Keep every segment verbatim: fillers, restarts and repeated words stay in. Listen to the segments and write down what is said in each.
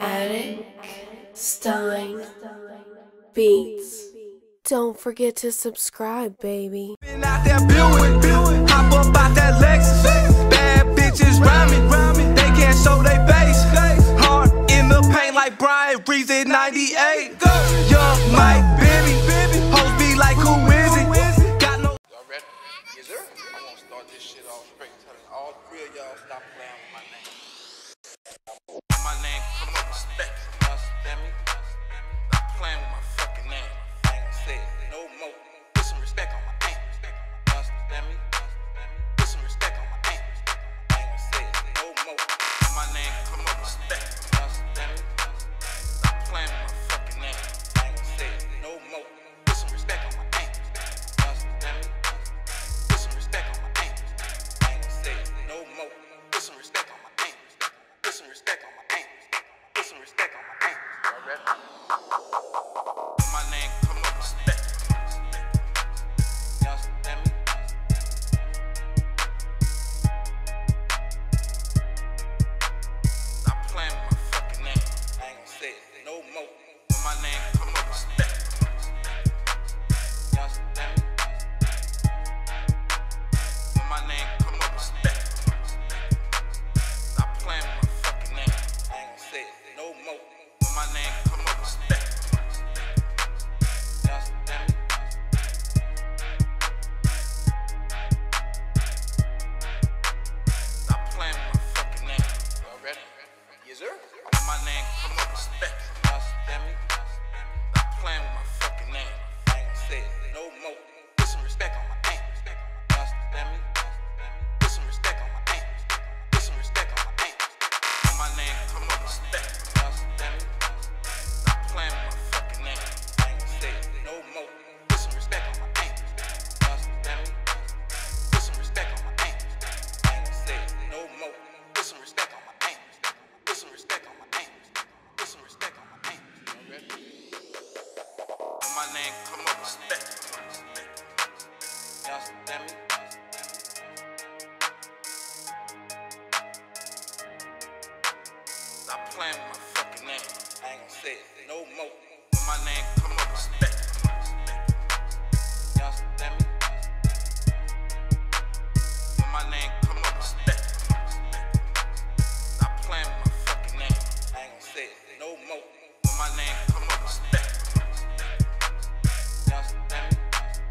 Attic, Stein, Beats. Don't forget to subscribe, baby. Been out there building, building, hop up out that Lexus. Bad bitches rhyming, they can't show they face. Hard in the paint like Brian Reese in ninety-eight. Young Mike, baby, hoes be like, who is it? Got no. Y'all ready? Yes, sir. I'm gonna start this shit off straight, telling all three of y'all stop playing with my name. My name come up respect. You understand me? Stop playing with my fucking name. I ain't gonna say it no more. Put some respect on my name. You understand me? Put some respect on my name. I ain't gonna say it no more. My name come up respect. You understand me? Stop playing with my fucking name. I ain't gonna say it no more. Put some respect on my name. You understand me? Put some respect on my name. I ain't gonna say it no more. Put some respect on my name. Put some respect on my name. Put some respect on my name. Y'all ready? My name come up respect. You understand me? Stop playing with my fucking name. I ain't gonna say it no more. My name come up respect. You understand me? When my name come up respect. Stop playing with my fucking name. I ain't gonna say it no more. When my name come up respect. You understand me? Stop playing with my fucking name. Y'all ready? Yes, sir. When my name come up respect. You understand me? Stop playing with my fucking name. I ain't gonna say it no more. Put some respect on my name. You understand me? Put some respect on my name. Put some respect on my name. When my name come up respect. You understand me? Stop playing with my fucking name. I ain't gonna say it no more. Put some respect on my name. You understand me? Put some respect on my name. I ain't gonna say it no more. Put some respect on my name. Put some respect on my name. Put some respect on my name. You ready? When my name come up respect. You understand me? Stop playing with my fucking name. I ain't gonna say it no more. When my name come up respect. You understand me? When my name come up respect. Stop playing with my fucking name. I ain't gonna say it no more. When my name come up respect. You understand me?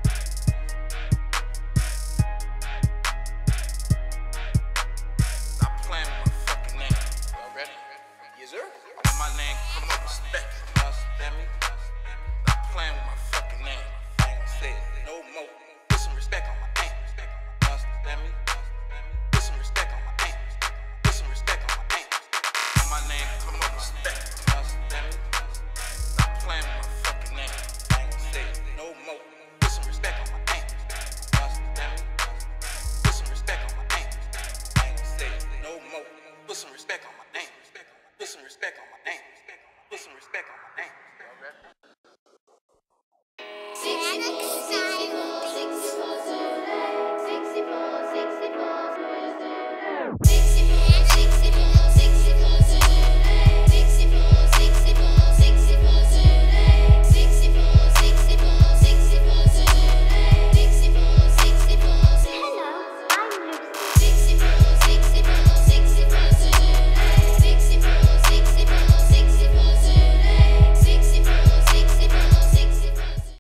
Stop playing with my fucking name. Y'all ready? Yes, sir. When my name come up respect. You understand me? Stop playing with my fucking name. I ain't gonna say it no more. Put some respect on my name. You understand me? Put some respect on my name. Put some respect on my name. When my name come up respect. You understand me? Stop playing with my fucking name. I ain't gonna say it no more. Put some respect on my name. You understand me? Put some respect on my name. I ain't gonna say it no more. Put some respect on my name. Put some respect on my name. Put some respect on my name.